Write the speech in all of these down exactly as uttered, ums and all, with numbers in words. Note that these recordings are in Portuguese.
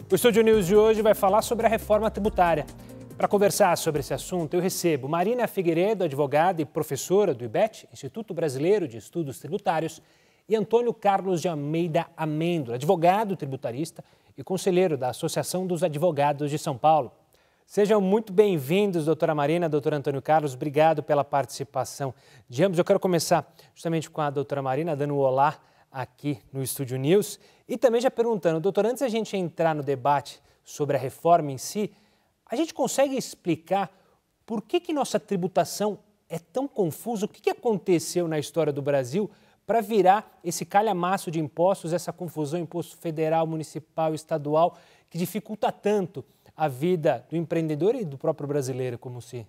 O Estúdio News de hoje vai falar sobre a reforma tributária. Para conversar sobre esse assunto, eu recebo Marina Figueiredo, advogada e professora do I B E T, Instituto Brasileiro de Estudos Tributários, e Antônio Carlos de Almeida Amêndola, advogado tributarista e conselheiro da Associação dos Advogados de São Paulo. Sejam muito bem-vindos, doutora Marina, doutor Antônio Carlos. Obrigado pela participação de ambos. Eu quero começar justamente com a doutora Marina, dando um olá aqui no Estúdio News. E também já perguntando, doutor, antes da gente entrar no debate sobre a reforma em si, a gente consegue explicar por que que nossa tributação é tão confusa? O que que aconteceu na história do Brasil para virar esse calhamaço de impostos, essa confusão, imposto federal, municipal, estadual, que dificulta tanto a vida do empreendedor e do próprio brasileiro como se?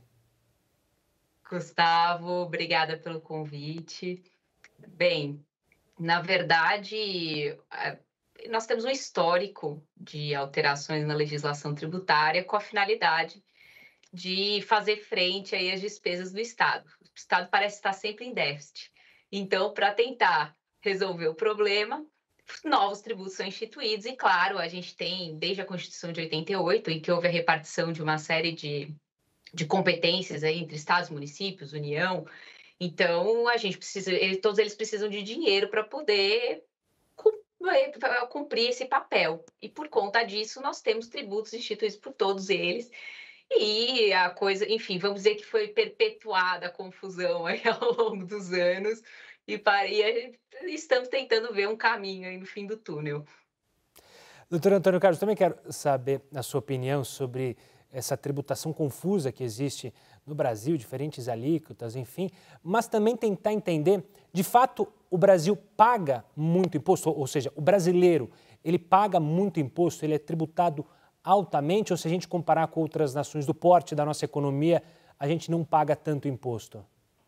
Gustavo, obrigada pelo convite. Bem, na verdade, nós temos um histórico de alterações na legislação tributária com a finalidade de fazer frente aí às despesas do Estado. O Estado parece estar sempre em déficit. Então, para tentar resolver o problema, novos tributos são instituídos e, claro, a gente tem, desde a Constituição de oitenta e oito, em que houve a repartição de uma série de, de competências aí entre estados, municípios, União. Então, a gente precisa, eles, todos eles precisam de dinheiro para poder cumprir esse papel. E, por conta disso, nós temos tributos instituídos por todos eles. E a coisa, enfim, vamos dizer que foi perpetuada a confusão aí ao longo dos anos e, para, e estamos tentando ver um caminho aí no fim do túnel. Doutor Antônio Carlos, também quero saber a sua opinião sobre essa tributação confusa que existe no Brasil, diferentes alíquotas, enfim, mas também tentar entender, de fato, o Brasil paga muito imposto, ou seja, o brasileiro, ele paga muito imposto, ele é tributado altamente, ou se a gente comparar com outras nações do porte da nossa economia, a gente não paga tanto imposto?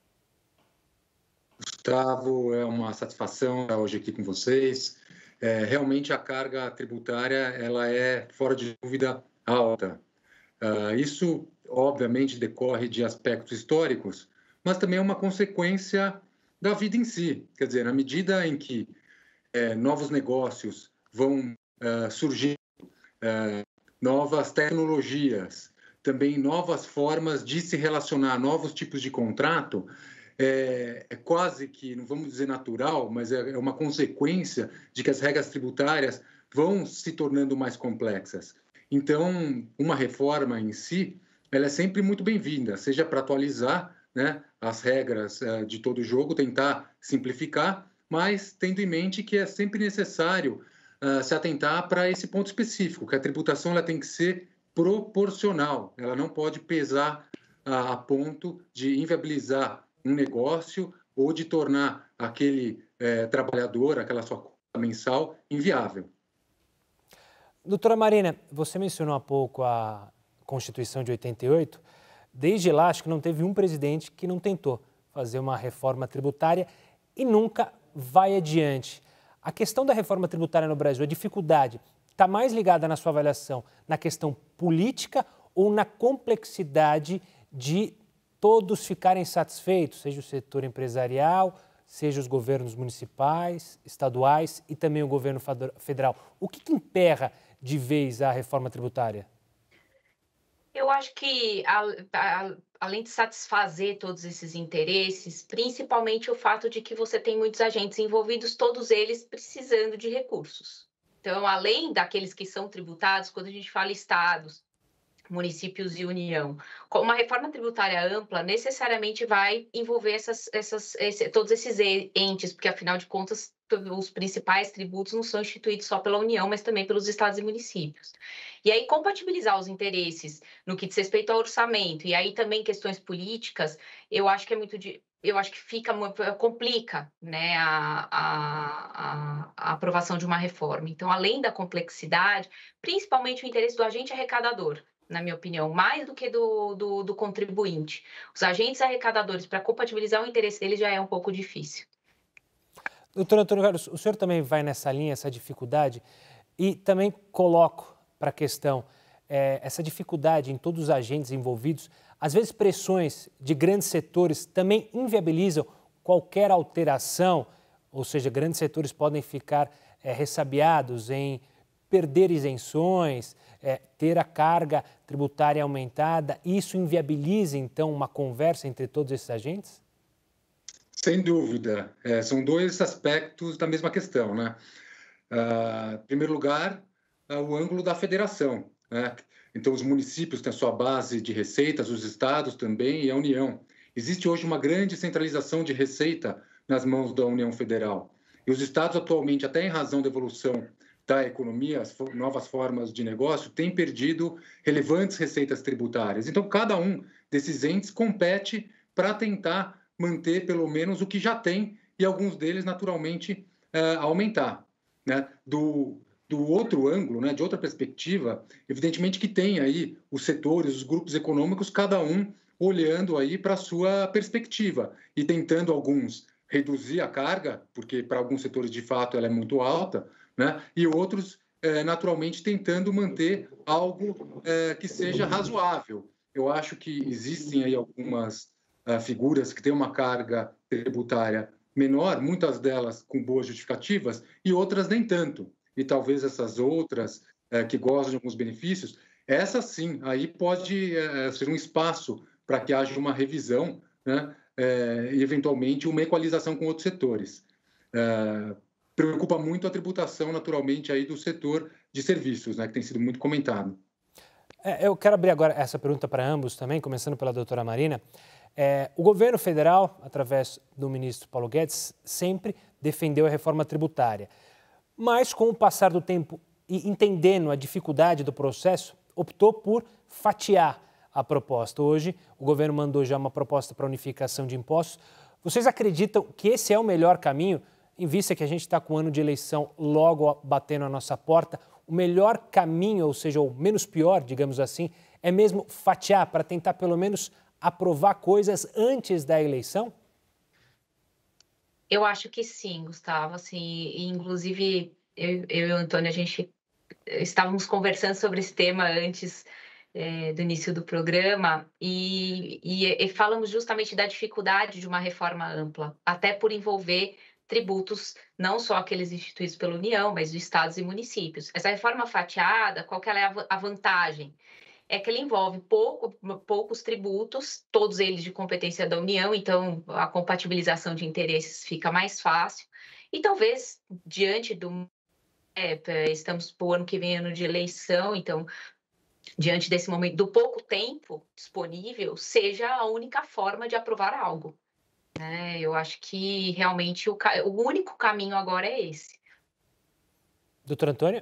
Gustavo, é uma satisfação estar hoje aqui com vocês. É, realmente a carga tributária ela é, fora de dúvida, alta. Uh, isso, obviamente, decorre de aspectos históricos, mas também é uma consequência da vida em si. Quer dizer, na medida em que é, novos negócios vão uh, surgir, uh, novas tecnologias, também novas formas de se relacionar, novos tipos de contrato, é, é quase que, não vamos dizer natural, mas é, é uma consequência de que as regras tributárias vão se tornando mais complexas. Então, uma reforma em si, ela é sempre muito bem-vinda, seja para atualizar, né, as regras uh, de todo o jogo, tentar simplificar, mas tendo em mente que é sempre necessário uh, se atentar para esse ponto específico, que a tributação ela tem que ser proporcional, ela não pode pesar uh, a ponto de inviabilizar um negócio ou de tornar aquele uh, trabalhador, aquela sua conta mensal, inviável. Doutora Marina, você mencionou há pouco a Constituição de oitenta e oito. Desde lá, acho que não teve um presidente que não tentou fazer uma reforma tributária e nunca vai adiante. A questão da reforma tributária no Brasil, a dificuldade, está mais ligada na sua avaliação na questão política ou na complexidade de todos ficarem satisfeitos, seja o setor empresarial, seja os governos municipais, estaduais e também o governo federal? O que que emperra de vez a reforma tributária? Eu acho que, a, a, além de satisfazer todos esses interesses, principalmente o fato de que você tem muitos agentes envolvidos, todos eles precisando de recursos. Então, além daqueles que são tributados, quando a gente fala estados, municípios e União, uma reforma tributária ampla necessariamente vai envolver essas, essas, esse, todos esses entes, porque, afinal de contas, os principais tributos não são instituídos só pela União, mas também pelos estados e municípios. E aí, compatibilizar os interesses no que diz respeito ao orçamento, e aí também questões políticas, eu acho que é muito de... eu acho que fica, complica, né, a, a, a aprovação de uma reforma. Então, além da complexidade, principalmente o interesse do agente arrecadador, na minha opinião, mais do que do, do, do contribuinte. Os agentes arrecadadores, para compatibilizar o interesse deles, já é um pouco difícil. Doutor Antônio Carlos, o senhor também vai nessa linha, essa dificuldade, e também coloco para a questão é, essa dificuldade em todos os agentes envolvidos. Às vezes, pressões de grandes setores também inviabilizam qualquer alteração, ou seja, grandes setores podem ficar é, ressabiados em perder isenções, é, ter a carga tributária aumentada, isso inviabiliza, então, uma conversa entre todos esses agentes? Sem dúvida. É, são dois aspectos da mesma questão, né? Uh, em primeiro lugar, uh, o ângulo da federação, né? Então, os municípios têm a sua base de receitas, os estados também e a União. Existe hoje uma grande centralização de receita nas mãos da União Federal. E os estados, atualmente, até em razão da evolução da economia, as novas formas de negócio, têm perdido relevantes receitas tributárias. Então, cada um desses entes compete para tentar manter, pelo menos, o que já tem e alguns deles, naturalmente, uh, aumentar. Né? Do, do outro ângulo, né? De outra perspectiva, evidentemente que tem aí os setores, os grupos econômicos, cada um olhando aí para a sua perspectiva e tentando alguns reduzir a carga, porque para alguns setores, de fato, ela é muito alta, né? E outros, é, naturalmente, tentando manter algo é, que seja razoável. Eu acho que existem aí algumas uh, figuras que têm uma carga tributária menor, muitas delas com boas justificativas, e outras nem tanto. E talvez essas outras, eh, que gozam de alguns benefícios, essa sim, aí pode eh, ser um espaço para que haja uma revisão, né? eh, e, eventualmente, uma equalização com outros setores. Eh, preocupa muito a tributação, naturalmente, aí do setor de serviços, né? Que tem sido muito comentado. É, eu quero abrir agora essa pergunta para ambos também, começando pela doutora Marina. É, o governo federal, através do ministro Paulo Guedes, sempre defendeu a reforma tributária. Mas, com o passar do tempo e entendendo a dificuldade do processo, optou por fatiar a proposta. Hoje, o governo mandou já uma proposta para unificação de impostos. Vocês acreditam que esse é o melhor caminho, em vista que a gente está com o ano de eleição logo batendo a nossa porta? O melhor caminho, ou seja, o menos pior, digamos assim, é mesmo fatiar para tentar, pelo menos, aprovar coisas antes da eleição? Eu acho que sim, Gustavo. Assim, inclusive, eu, eu e o Antônio, a gente estávamos conversando sobre esse tema antes é, do início do programa e, e, e falamos justamente da dificuldade de uma reforma ampla, até por envolver tributos, não só aqueles instituídos pela União, mas dos estados e municípios. Essa reforma fatiada, qual que é a vantagem? É que ele envolve pouco, poucos tributos, todos eles de competência da União, então a compatibilização de interesses fica mais fácil. E talvez, diante do... É, estamos para o ano que vem, ano de eleição, então, diante desse momento, do pouco tempo disponível, seja a única forma de aprovar algo. Né? Eu acho que, realmente, o, o único caminho agora é esse. Doutor Antônio?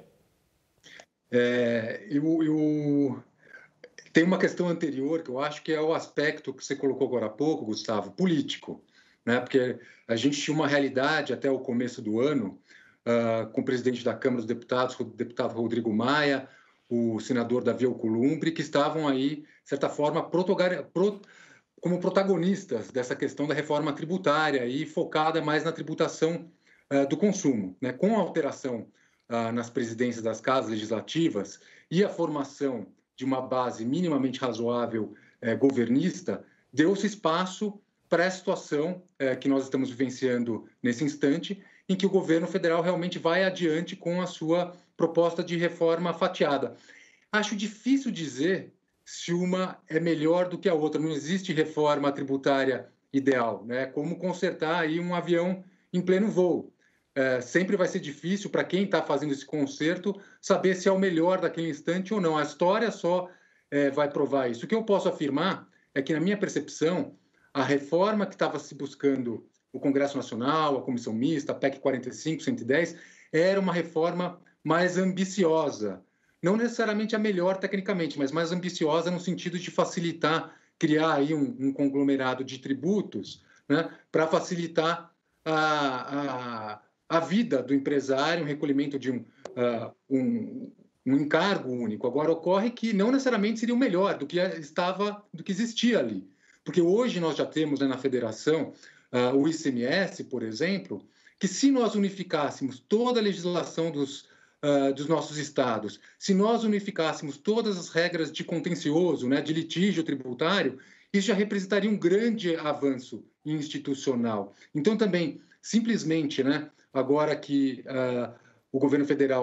É, eu... eu... Tem uma questão anterior, que eu acho que é o aspecto que você colocou agora há pouco, Gustavo, político, né? Porque a gente tinha uma realidade até o começo do ano, uh, com o presidente da Câmara dos Deputados, o deputado Rodrigo Maia, o senador Davi Alcolumbre, que estavam aí, de certa forma, como protagonistas dessa questão da reforma tributária e focada mais na tributação uh, do consumo, né? Com a alteração uh, nas presidências das casas legislativas e a formação de uma base minimamente razoável eh, governista, deu-se espaço para a situação eh, que nós estamos vivenciando nesse instante, em que o governo federal realmente vai adiante com a sua proposta de reforma fatiada. Acho difícil dizer se uma é melhor do que a outra. Não existe reforma tributária ideal, né? Como consertar aí um avião em pleno voo. É, sempre vai ser difícil para quem está fazendo esse conserto saber se é o melhor daquele instante ou não. A história só é, vai provar isso. O que eu posso afirmar é que, na minha percepção, a reforma que estava se buscando o Congresso Nacional, a Comissão Mista, a P E C quarenta e cinco, cento e dez, era uma reforma mais ambiciosa. Não necessariamente a melhor tecnicamente, mas mais ambiciosa no sentido de facilitar, criar aí um, um conglomerado de tributos, né, para facilitar a... a a vida do empresário, um recolhimento de um, uh, um, um encargo único. Agora, ocorre que não necessariamente seria o melhor do que estava, do que existia ali. Porque hoje nós já temos, né, na federação uh, o I C M S, por exemplo, que se nós unificássemos toda a legislação dos, uh, dos nossos estados, se nós unificássemos todas as regras de contencioso, né, de litígio tributário, isso já representaria um grande avanço institucional. Então, também, simplesmente, né, agora que uh, o governo federal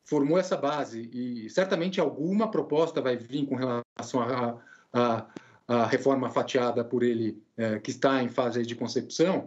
formou essa base e certamente alguma proposta vai vir com relação à a, a, a reforma fatiada por ele, é, que está em fase de concepção,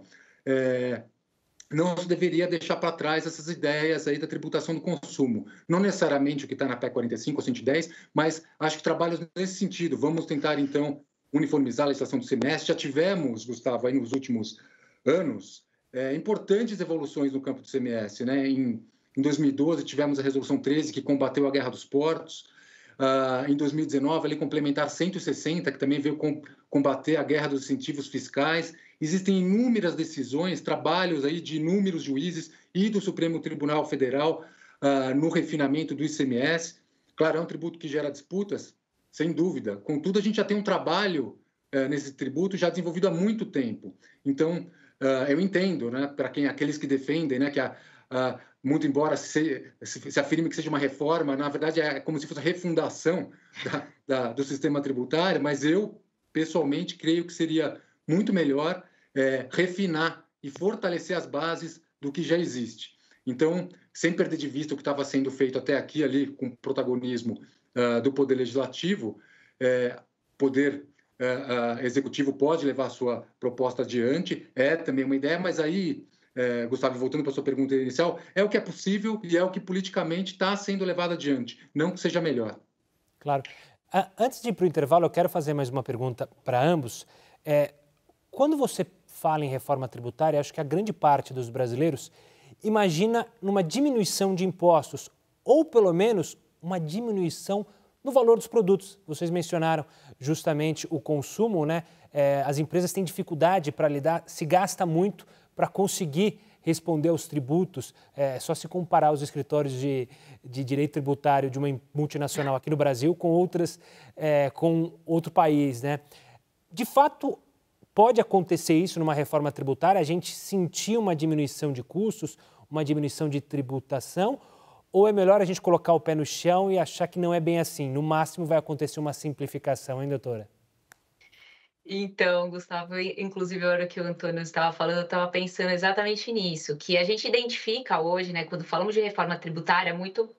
é, não se deveria deixar para trás essas ideias aí da tributação do consumo. Não necessariamente o que está na P E C quarenta e cinco ou cento e dez, mas acho que trabalhos nesse sentido. Vamos tentar, então, uniformizar a legislação do semestre. Já tivemos, Gustavo, aí nos últimos anos, é, importantes evoluções no campo do C M S, né? Em, em dois mil e doze, tivemos a Resolução treze, que combateu a guerra dos portos. Uh, em dois mil e dezenove, a Lei Complementar cento e sessenta, que também veio com, combater a guerra dos incentivos fiscais. Existem inúmeras decisões, trabalhos aí de inúmeros juízes e do Supremo Tribunal Federal uh, no refinamento do I C M S. Claro, é um tributo que gera disputas, sem dúvida. Contudo, a gente já tem um trabalho uh, nesse tributo já desenvolvido há muito tempo. Então, uh, eu entendo, né, para quem aqueles que defendem, né, que a Uh, muito embora se, se, se afirme que seja uma reforma, na verdade é como se fosse a refundação da, da, do sistema tributário, mas eu, pessoalmente, creio que seria muito melhor é, refinar e fortalecer as bases do que já existe. Então, sem perder de vista o que estava sendo feito até aqui, ali, com protagonismo uh, do Poder Legislativo, é, Poder uh, uh, Executivo pode levar a sua proposta adiante, é também uma ideia, mas aí... É, Gustavo, voltando para a sua pergunta inicial, é o que é possível e é o que politicamente está sendo levado adiante, não que seja melhor. Claro. Antes de ir para o intervalo, eu quero fazer mais uma pergunta para ambos. É, quando você fala em reforma tributária, acho que a grande parte dos brasileiros imagina numa diminuição de impostos, ou pelo menos uma diminuição no valor dos produtos. Vocês mencionaram justamente o consumo, né? É, as empresas têm dificuldade para lidar, se gasta muito para conseguir responder aos tributos. É só se comparar os escritórios de, de direito tributário de uma multinacional aqui no Brasil com outras, é, com outro país, né? De fato, pode acontecer isso numa reforma tributária, a gente sentir uma diminuição de custos, uma diminuição de tributação, ou é melhor a gente colocar o pé no chão e achar que não é bem assim? No máximo vai acontecer uma simplificação, hein, doutora? Então, Gustavo, inclusive a hora que o Antônio estava falando, eu estava pensando exatamente nisso, que a gente identifica hoje, né, quando falamos de reforma tributária, muito...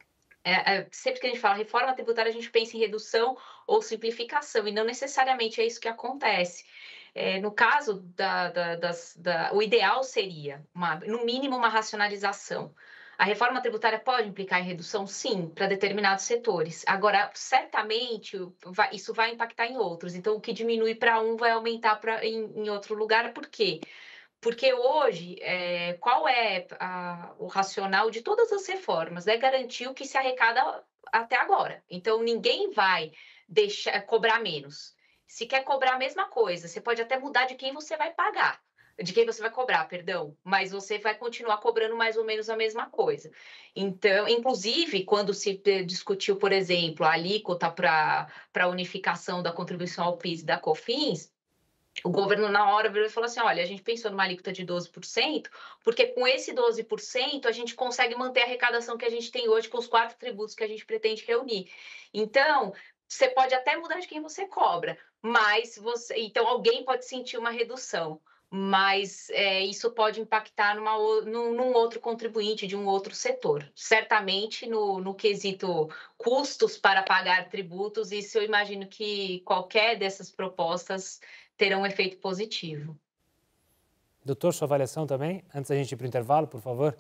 É, é, sempre que a gente fala reforma tributária, a gente pensa em redução ou simplificação, e não necessariamente é isso que acontece. É, no caso, da, da, das, da, o ideal seria, uma, no mínimo, uma racionalização. A reforma tributária pode implicar em redução? Sim, para determinados setores. Agora, certamente, vai, isso vai impactar em outros. Então, o que diminui para um vai aumentar pra, em, em outro lugar. Por quê? Porque hoje, é, qual é a, o racional de todas as reformas? É garantir o que se arrecada até agora. Então, ninguém vai deixar, cobrar menos. Se quer cobrar a mesma coisa, você pode até mudar de quem você vai pagar. De quem você vai cobrar, perdão, mas você vai continuar cobrando mais ou menos a mesma coisa. Então, inclusive, quando se discutiu, por exemplo, a alíquota para a unificação da contribuição ao P I S e da COFINS, o governo, na hora, virou e falou assim, olha, a gente pensou numa alíquota de doze por cento, porque com esse doze por cento a gente consegue manter a arrecadação que a gente tem hoje com os quatro tributos que a gente pretende reunir. Então, você pode até mudar de quem você cobra, mas você, então alguém pode sentir uma redução. Mas é, isso pode impactar numa, num, num outro contribuinte de um outro setor. Certamente, no, no quesito custos para pagar tributos, isso eu imagino que qualquer dessas propostas terão um efeito positivo. Doutor, sua avaliação também? Antes da gente ir para o intervalo, por favor.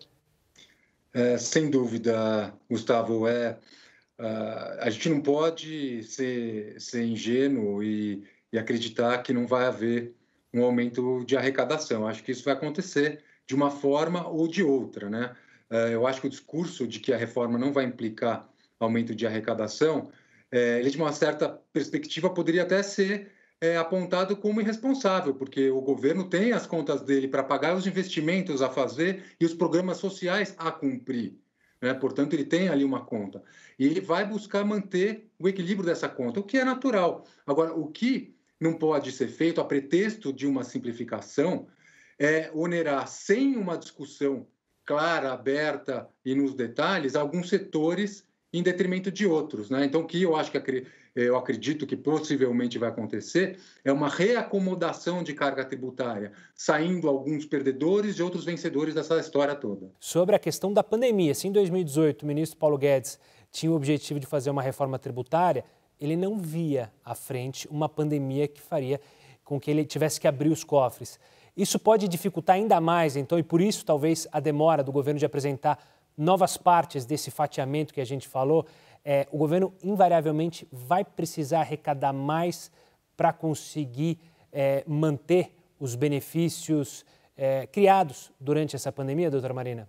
É, sem dúvida, Gustavo. É, uh, a gente não pode ser, ser ingênuo e, e acreditar que não vai haver um aumento de arrecadação. Acho que isso vai acontecer de uma forma ou de outra, né? Eu acho que o discurso de que a reforma não vai implicar aumento de arrecadação, ele de uma certa perspectiva poderia até ser apontado como irresponsável, porque o governo tem as contas dele para pagar os investimentos a fazer e os programas sociais a cumprir, né? Portanto, ele tem ali uma conta. E ele vai buscar manter o equilíbrio dessa conta, o que é natural. Agora, o que não pode ser feito a pretexto de uma simplificação é onerar, sem uma discussão clara, aberta e nos detalhes, alguns setores em detrimento de outros, né? Então, que eu acho que, eu acredito que possivelmente vai acontecer, é uma reacomodação de carga tributária, saindo alguns perdedores e outros vencedores dessa história toda. Sobre a questão da pandemia, se em dois mil e dezoito o ministro Paulo Guedes tinha o objetivo de fazer uma reforma tributária, ele não via à frente uma pandemia que faria com que ele tivesse que abrir os cofres. Isso pode dificultar ainda mais, então, e por isso talvez a demora do governo de apresentar novas partes desse fatiamento que a gente falou. É, o governo invariavelmente vai precisar arrecadar mais para conseguir é, manter os benefícios é, criados durante essa pandemia, doutora Marina?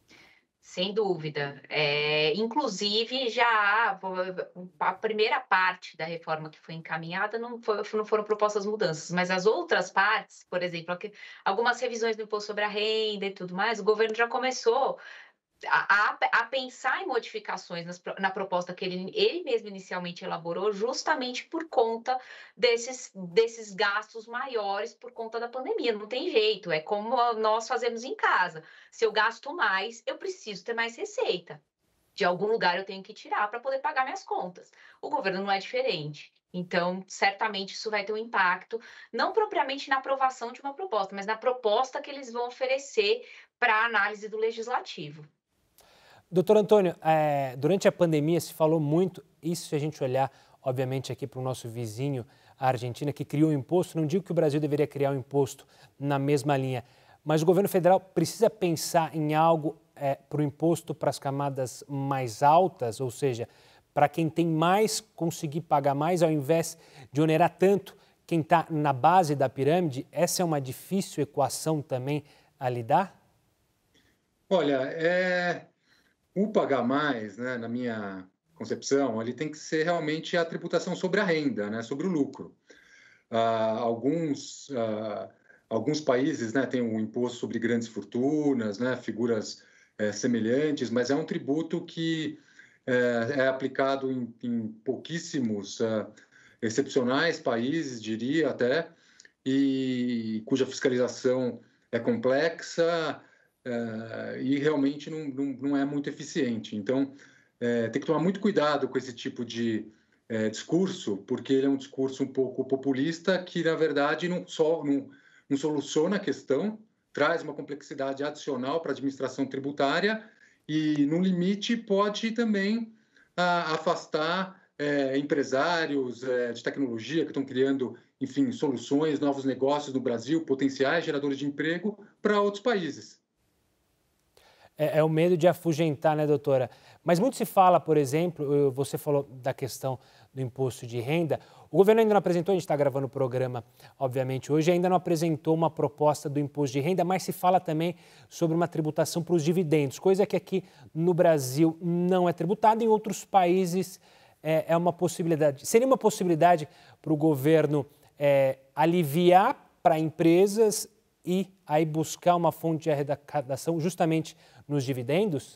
Sem dúvida. É, inclusive, já há, a primeira parte da reforma que foi encaminhada não, foi, não foram propostas mudanças, mas as outras partes, por exemplo, algumas revisões do imposto sobre a renda e tudo mais, o governo já começou A, a, a pensar em modificações nas, na proposta que ele, ele mesmo inicialmente elaborou, justamente por conta desses, desses gastos maiores por conta da pandemia. Não tem jeito, é como nós fazemos em casa. Se eu gasto mais, eu preciso ter mais receita. De algum lugar eu tenho que tirar para poder pagar minhas contas. O governo não é diferente. Então, certamente isso vai ter um impacto, não propriamente na aprovação de uma proposta, mas na proposta que eles vão oferecer para a análise do legislativo. Doutor Antônio, é, durante a pandemia se falou muito, isso se a gente olhar, obviamente, aqui para o nosso vizinho, a Argentina, que criou um imposto, não digo que o Brasil deveria criar um imposto na mesma linha, mas o governo federal precisa pensar em algo é, para o imposto para as camadas mais altas, ou seja, para quem tem mais conseguir pagar mais, ao invés de onerar tanto quem está na base da pirâmide. Essa é uma difícil equação também a lidar? Olha, é... o pagar mais, né, na minha concepção, ele tem que ser realmente a tributação sobre a renda, né, sobre o lucro. Ah, alguns, ah, alguns países, né, têm um imposto sobre grandes fortunas, né, figuras é, semelhantes, mas é um tributo que é, é aplicado em, em pouquíssimos, ah, excepcionais países, diria até, e cuja fiscalização é complexa, Uh, e realmente não, não, não é muito eficiente. Então, é, tem que tomar muito cuidado com esse tipo de é, discurso, porque ele é um discurso um pouco populista que, na verdade, não, só, não, não soluciona a questão, traz uma complexidade adicional para a administração tributária e, no limite, pode também a, afastar é, empresários é, de tecnologia que estão criando, enfim, soluções, novos negócios no Brasil, potenciais geradores de emprego para outros países. É, é o medo de afugentar, né, doutora? Mas muito se fala, por exemplo, você falou da questão do imposto de renda. O governo ainda não apresentou, a gente está gravando o programa, obviamente, hoje, ainda não apresentou uma proposta do imposto de renda, mas se fala também sobre uma tributação para os dividendos, coisa que aqui no Brasil não é tributada, em outros países é, é uma possibilidade. Seria uma possibilidade para o governo é, aliviar para empresas e aí buscar uma fonte de arrecadação justamente nos dividendos?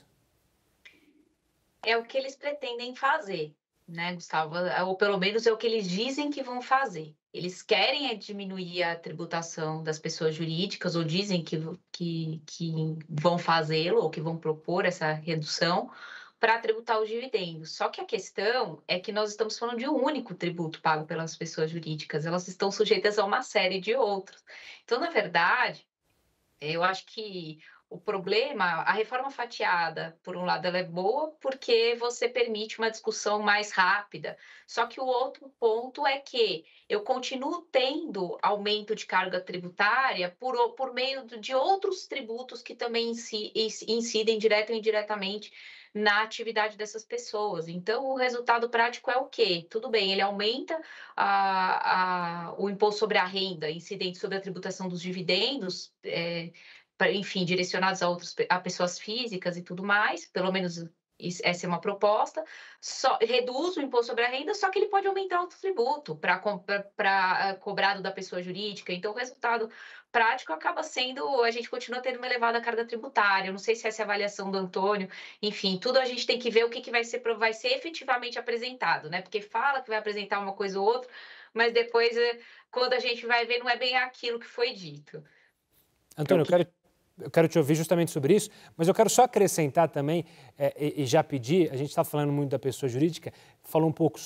É o que eles pretendem fazer, né, Gustavo? Ou pelo menos é o que eles dizem que vão fazer. Eles querem é diminuir a tributação das pessoas jurídicas, ou dizem que, que, que vão fazê-lo, ou que vão propor essa redução, para tributar os dividendos. Só que a questão é que nós estamos falando de um único tributo pago pelas pessoas jurídicas, elas estão sujeitas a uma série de outros. Então, na verdade, eu acho que o problema, a reforma fatiada, por um lado, ela é boa porque você permite uma discussão mais rápida. Só que o outro ponto é que eu continuo tendo aumento de carga tributária por, por meio de outros tributos que também incidem direto ou indiretamente na atividade dessas pessoas. Então, o resultado prático é o quê? Tudo bem, ele aumenta a, a, o imposto sobre a renda, incidente sobre a tributação dos dividendos, é, enfim, direcionados a, outros, a pessoas físicas e tudo mais, pelo menos essa é uma proposta, só, reduz o imposto sobre a renda, só que ele pode aumentar outro tributo para cobrado da pessoa jurídica. Então, o resultado prático acaba sendo, a gente continua tendo uma elevada carga tributária. Eu não sei se essa é a avaliação do Antônio, enfim, tudo a gente tem que ver o que, que vai, ser, vai ser efetivamente apresentado, né? Porque fala que vai apresentar uma coisa ou outra, mas depois, quando a gente vai ver, não é bem aquilo que foi dito. Antônio, eu quero... Eu quero te ouvir justamente sobre isso, mas eu quero só acrescentar também, é, e, e já pedir, a gente está falando muito da pessoa jurídica, falou um pouco sobre a,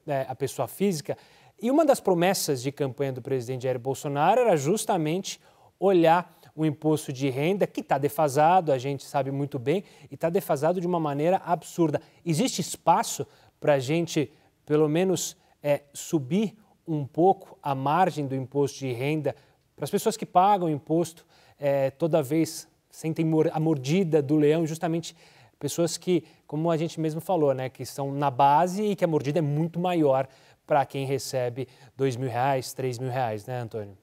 é, a pessoa física. E uma das promessas de campanha do presidente Jair Bolsonaro era justamente olhar o imposto de renda, que está defasado, a gente sabe muito bem, e está defasado de uma maneira absurda. Existe espaço para a gente, pelo menos, é, subir um pouco a margem do imposto de renda para as pessoas que pagam imposto é, toda vez sentem a mordida do leão, justamente pessoas que, como a gente mesmo falou, né, que estão na base e que a mordida é muito maior para quem recebe dois mil reais, três mil reais, né, Antônio?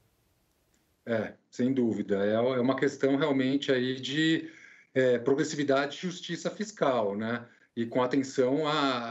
É, sem dúvida. É é uma questão realmente aí de é, progressividade e justiça fiscal, né? E com atenção a,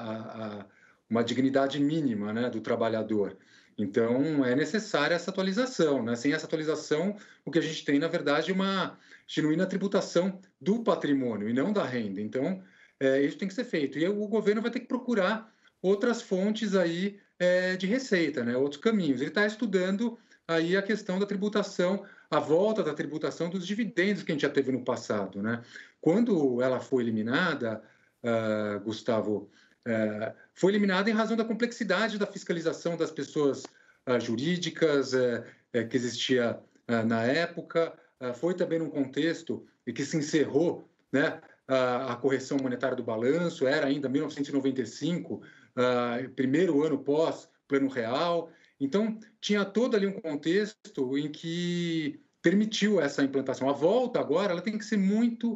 a- a uma dignidade mínima, né, do trabalhador. Então, é necessária essa atualização, né? Sem essa atualização, o que a gente tem, na verdade, é uma genuína tributação do patrimônio e não da renda. Então, é, isso tem que ser feito. E o governo vai ter que procurar outras fontes aí é, de receita, né? Outros caminhos. Ele está estudando aí a questão da tributação, a volta da tributação dos dividendos que a gente já teve no passado, né? Quando ela foi eliminada, uh, Gustavo, uh, foi eliminada em razão da complexidade da fiscalização das pessoas uh, jurídicas uh, uh, que existia uh, na época. Uh, foi também num contexto em que se encerrou, né, a, a correção monetária do balanço, era ainda mil novecentos e noventa e cinco, uh, primeiro ano pós Plano Real. Então, tinha todo ali um contexto em que permitiu essa implantação. A volta agora ela tem que ser muito,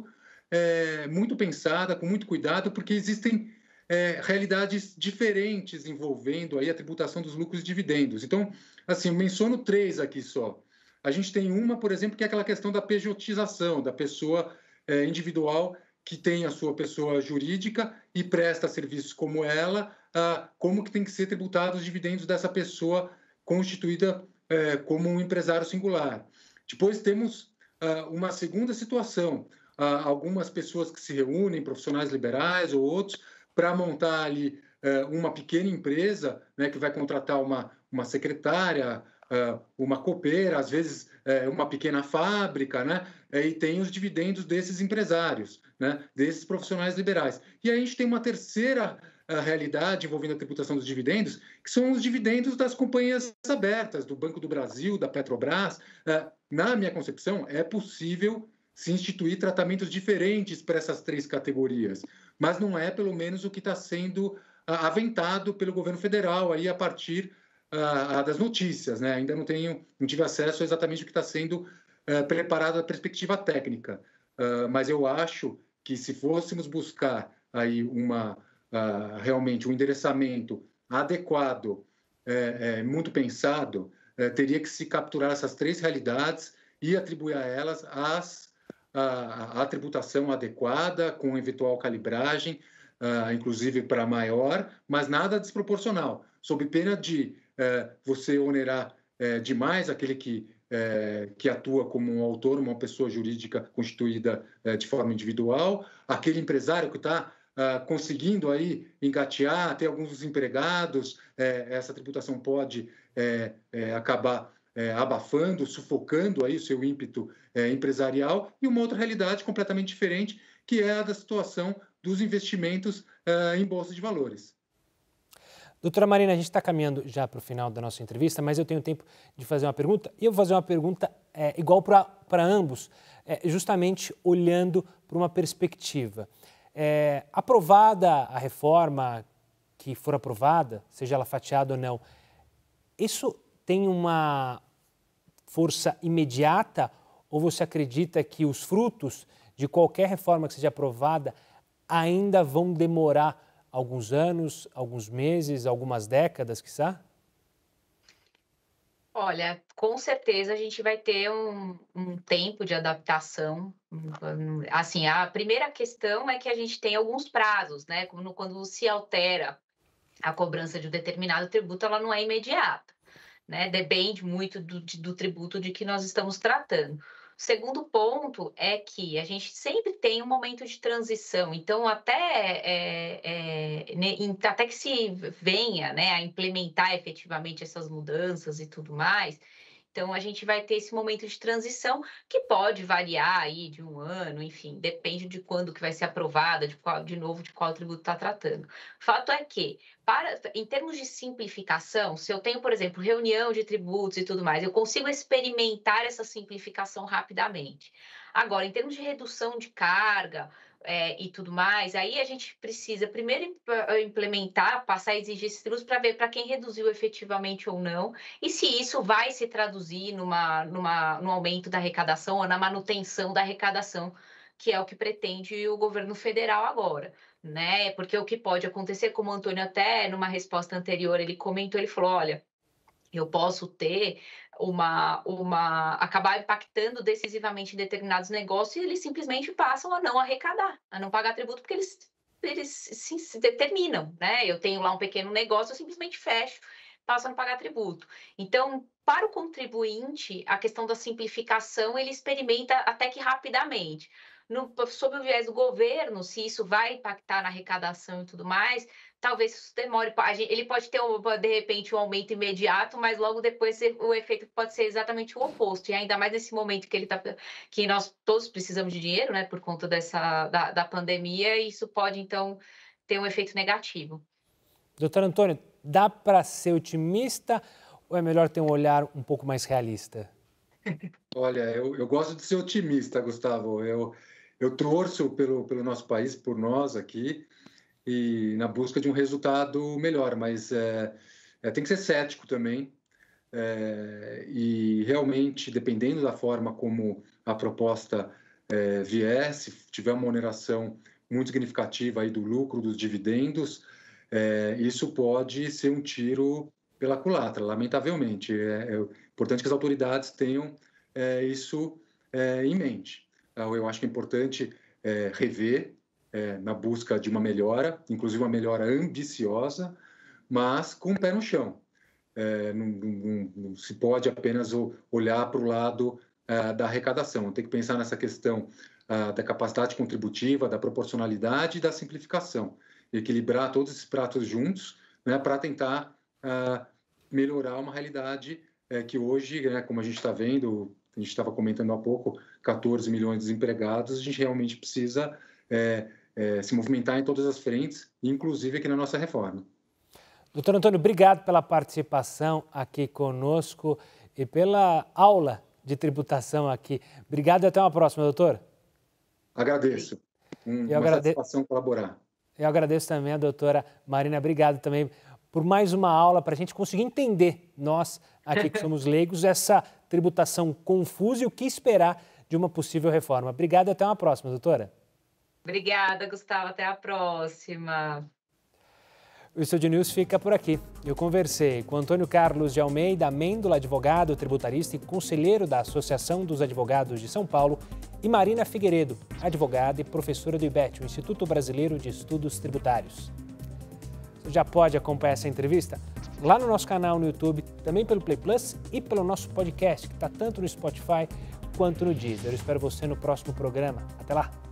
é, muito pensada, com muito cuidado, porque existem é, realidades diferentes envolvendo aí a tributação dos lucros e dividendos. Então, assim, eu menciono três aqui só. A gente tem uma, por exemplo, que é aquela questão da pejotização, da pessoa é, individual que tem a sua pessoa jurídica e presta serviços como ela, ah, como que tem que ser tributados os dividendos dessa pessoa constituída eh, como um empresário singular. Depois temos ah, uma segunda situação, ah, algumas pessoas que se reúnem, profissionais liberais ou outros, para montar ali eh, uma pequena empresa, né, que vai contratar uma, uma secretária, ah, uma copeira, às vezes eh, uma pequena fábrica, né, e tem os dividendos desses empresários, né, desses profissionais liberais. E aí a gente tem uma terceira a realidade envolvendo a tributação dos dividendos, que são os dividendos das companhias abertas, do Banco do Brasil, da Petrobras. Na minha concepção, é possível se instituir tratamentos diferentes para essas três categorias, mas não é, pelo menos, o que está sendo aventado pelo governo federal aí a partir uh, das notícias, né? Ainda não tenho, não tive acesso a exatamente o que está sendo uh, preparado da perspectiva técnica, uh, mas eu acho que se fôssemos buscar aí uma Uh, realmente um endereçamento adequado, é, é, muito pensado, é, teria que se capturar essas três realidades e atribuir a elas as, a, a tributação adequada, com eventual calibragem, uh, inclusive para maior, mas nada desproporcional, sob pena de uh, você onerar uh, demais aquele que, uh, que atua como um autônomo, uma pessoa jurídica constituída uh, de forma individual, aquele empresário que está Uh, conseguindo aí engatear, ter alguns desempregados, eh, essa tributação pode eh, eh, acabar eh, abafando, sufocando aí o seu ímpeto eh, empresarial, e uma outra realidade completamente diferente, que é a da situação dos investimentos uh, em bolsa de valores. Doutora Marina, a gente está caminhando já para o final da nossa entrevista, mas eu tenho tempo de fazer uma pergunta, e eu vou fazer uma pergunta é, igual para ambos, é, justamente olhando para uma perspectiva. É, aprovada a reforma que for aprovada, seja ela fatiada ou não, isso tem uma força imediata ou você acredita que os frutos de qualquer reforma que seja aprovada ainda vão demorar alguns anos, alguns meses, algumas décadas, quiçá? Olha, com certeza a gente vai ter um, um tempo de adaptação. Assim, a primeira questão é que a gente tem alguns prazos, né? Quando, quando se altera a cobrança de um determinado tributo, ela não é imediata, né? Depende muito do, do tributo de que nós estamos tratando. O segundo ponto é que a gente sempre tem um momento de transição, então até, é, é, até que se venha, né, a implementar efetivamente essas mudanças e tudo mais, Então, a gente vai ter esse momento de transição que pode variar aí de um ano, enfim, depende de quando que vai ser aprovada, de, qual, de novo, de qual tributo está tratando. Fato é que, para, em termos de simplificação, se eu tenho, por exemplo, reunião de tributos e tudo mais, eu consigo experimentar essa simplificação rapidamente. Agora, em termos de redução de carga, É, e tudo mais, aí a gente precisa primeiro implementar, passar a exigir esses tributos para ver para quem reduziu efetivamente ou não, e se isso vai se traduzir numa, numa, no aumento da arrecadação ou na manutenção da arrecadação, que é o que pretende o governo federal agora, né? Porque o que pode acontecer, como o Antônio até numa resposta anterior, ele comentou, ele falou, olha, eu posso ter uma, uma acabar impactando decisivamente em determinados negócios e eles simplesmente passam a não arrecadar, a não pagar tributo, porque eles, eles se, se determinam, né? Eu tenho lá um pequeno negócio, eu simplesmente fecho, passo a não pagar tributo. Então, para o contribuinte, a questão da simplificação, ele experimenta até que rapidamente. No, sob o viés do governo, se isso vai impactar na arrecadação e tudo mais, talvez isso demore. Ele pode ter, de repente, um aumento imediato, mas logo depois o efeito pode ser exatamente o oposto. E ainda mais nesse momento que ele tá, que nós todos precisamos de dinheiro, né, por conta dessa, da, da pandemia, e isso pode, então, ter um efeito negativo. Doutor Antônio, dá para ser otimista ou é melhor ter um olhar um pouco mais realista? Olha, eu, eu gosto de ser otimista, Gustavo. Eu, eu torço pelo, pelo nosso país, por nós aqui, e na busca de um resultado melhor, mas é, é, tem que ser cético também. É, e realmente, dependendo da forma como a proposta é, vier, se tiver uma oneração muito significativa aí do lucro, dos dividendos, é, isso pode ser um tiro pela culatra, lamentavelmente. É, é importante que as autoridades tenham é, isso é, em mente. Eu acho que é importante é, rever é, na busca de uma melhora, inclusive uma melhora ambiciosa, mas com o pé no chão. É, não, não, não se pode apenas olhar para o lado é, da arrecadação, tem que pensar nessa questão é, da capacidade contributiva, da proporcionalidade e da simplificação, equilibrar todos esses pratos juntos, né, para tentar é, melhorar uma realidade é, que hoje, né, como a gente está vendo, a gente estava comentando há pouco, quatorze milhões de desempregados, a gente realmente precisa é, é, se movimentar em todas as frentes, inclusive aqui na nossa reforma. Doutor Antônio, obrigado pela participação aqui conosco e pela aula de tributação aqui. Obrigado e até uma próxima, doutor. Agradeço. Um, uma agrade... satisfação colaborar. Eu agradeço também a doutora Marina. Obrigado também por mais uma aula para a gente conseguir entender, nós aqui que somos leigos, essa tributação confusa e o que esperar de uma possível reforma. Obrigado e até uma próxima, doutora. Obrigada, Gustavo. Até a próxima. O Estúdio News fica por aqui. Eu conversei com Antônio Carlos de Almeida Amêndola, advogado, tributarista e conselheiro da Associação dos Advogados de São Paulo, e Marina Figueiredo, advogada e professora do I B E T, o Instituto Brasileiro de Estudos Tributários. Você já pode acompanhar essa entrevista lá no nosso canal no YouTube, também pelo Play Plus e pelo nosso podcast, que está tanto no Spotify quanto no Deezer. Eu espero você no próximo programa. Até lá!